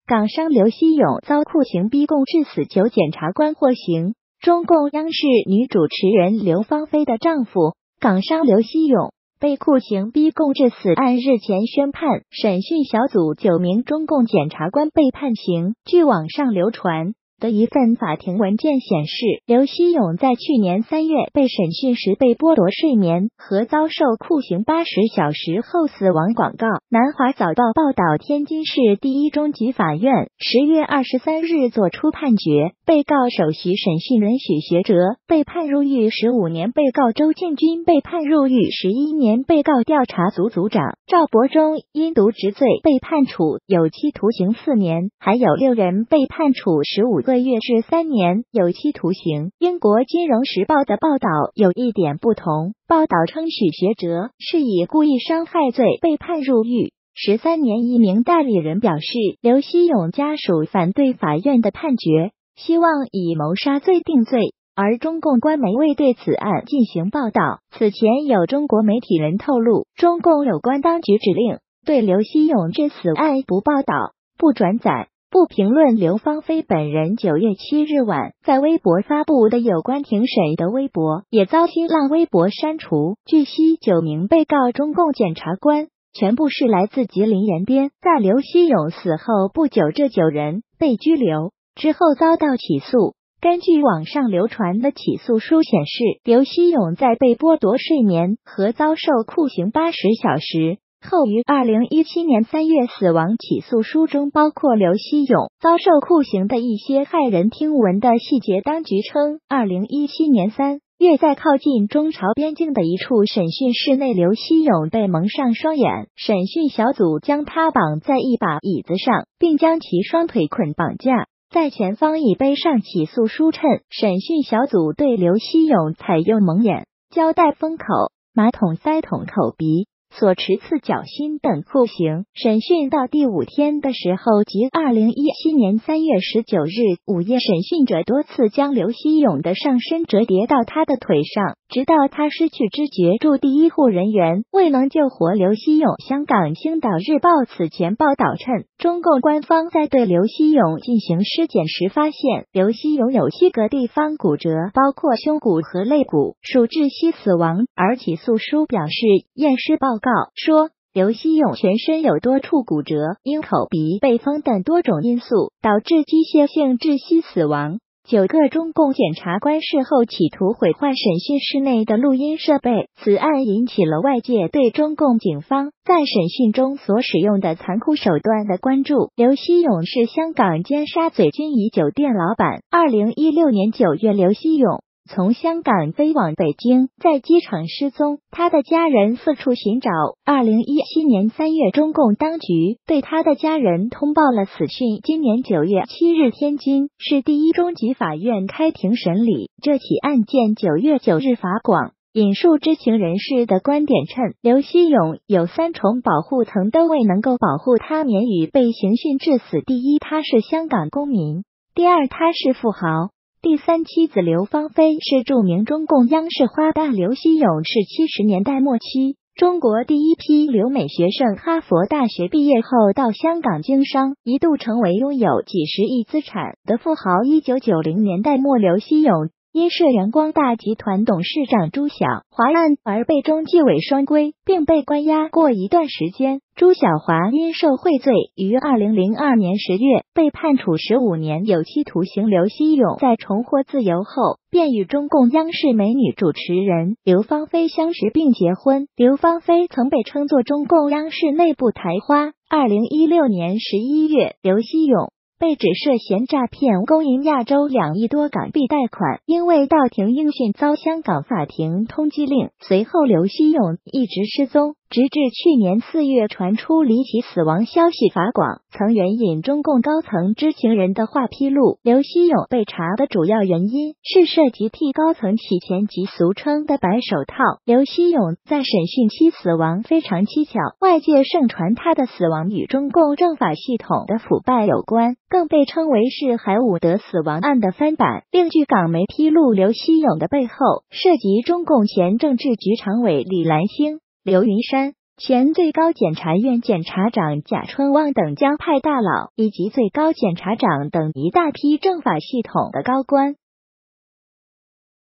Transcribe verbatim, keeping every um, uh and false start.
港商刘希勇遭酷刑逼供致死，九检察官获刑。中共央视女主持人刘芳菲的丈夫港商刘希勇被酷刑逼供致死案日前宣判，审讯小组九名中共检察官被判刑。据网上流传的一份法庭文件显示，刘希勇在去年三月被审讯时被剥夺睡眠和遭受酷刑八十小时后死亡。广告。南华早报报道，天津市第一中级法院十月二十三日作出判决，被告首席审讯人许学哲被判入狱十五年，被告周建军被判入狱十一年，被告调查组组长赵伯忠因渎职罪被判处有期徒刑四年，还有六人被判处十五个月至三年有期徒刑。英国金融时报的报道有一点不同，报道称许学哲是以故意伤害罪被判入狱十三年。一名代理人表示，刘希勇家属反对法院的判决，希望以谋杀罪定罪，而中共官媒未对此案进行报道。此前有中国媒体人透露，中共有关当局指令对刘希勇致死案不报道、不转载、不评论。刘芳菲本人九月七日晚在微博发布的有关庭审的微博也遭新浪微博删除。据悉，九名被告中共检察官全部是来自吉林延边，在刘希勇死后不久，这九人被拘留之后遭到起诉。根据网上流传的起诉书显示，刘希勇在被剥夺睡眠和遭受酷刑八十小时后于二零一七年三月死亡。起诉书中包括刘希勇遭受酷刑的一些骇人听闻的细节。当局称，二零一七年三月在靠近中朝边境的一处审讯室内，刘希勇被蒙上双眼，审讯小组将他绑在一把椅子上，并将其双腿捆绑架在前方椅背上。起诉书称，审讯小组对刘希勇采用蒙眼、胶带封口、马桶塞捅口鼻、锁持刺脚心等酷刑。审讯到第五天的时候，即二零一七年三月十九日午夜，审讯者多次将刘希勇的上身折叠到他的腿上，直到他失去知觉。驻第一护人员未能救活刘希勇。香港星岛日报此前报道称，中共官方在对刘希勇进行尸检时发现，刘希勇有七个地方骨折，包括胸骨和肋骨，属窒息死亡。而起诉书表示，验尸报告说，刘希勇全身有多处骨折，因口鼻被封等多种因素导致机械性窒息死亡。九个中共检察官事后企图毁坏审讯室内的录音设备，此案引起了外界对中共警方在审讯中所使用的残酷手段的关注。刘希勇是香港尖沙咀君怡酒店老板。二零一六年九月，刘希勇从香港飞往北京，在机场失踪，他的家人四处寻找。二零一七年三月，中共当局对他的家人通报了死讯。今年九月七日，天津市第一中级法院开庭审理这起案件。九月九日，法广引述知情人士的观点称，刘希勇有三重保护层都未能够保护他免于被刑讯致死。第一，他是香港公民；第二，他是富豪；第三，妻子刘芳菲是著名中共央视花旦。刘希勇是七十年代末期中国第一批留美学生，哈佛大学毕业后到香港经商，一度成为拥有几十亿资产的富豪。一九九零年代末，刘希勇因涉阳光大集团董事长朱晓华案而被中纪委双规，并被关押过一段时间。朱晓华因受贿罪，于二零零二年十月被判处十五年有期徒刑。刘希勇在重获自由后，便与中共央视美女主持人刘芳菲相识并结婚。刘芳菲曾被称作中共央视内部台花。二零一六年十一月，刘希勇被指涉嫌诈骗公银亚洲两亿多港币贷款，因为到庭应讯遭香港法庭通缉令。随后刘希勇一直失踪，直至去年四月传出离奇死亡消息。法广曾援引中共高层知情人的话披露，刘希勇被查的主要原因是涉及替高层洗钱及俗称的白手套。刘希勇在审讯期死亡非常蹊跷，外界盛传他的死亡与中共政法系统的腐败有关，更被称为是海伍德死亡案的翻版。另据港媒披露，刘希勇的背后涉及中共前政治局常委李兰星、刘云山、 前最高检察院检察长贾春旺等江派大佬以及最高检察长等一大批政法系统的高官，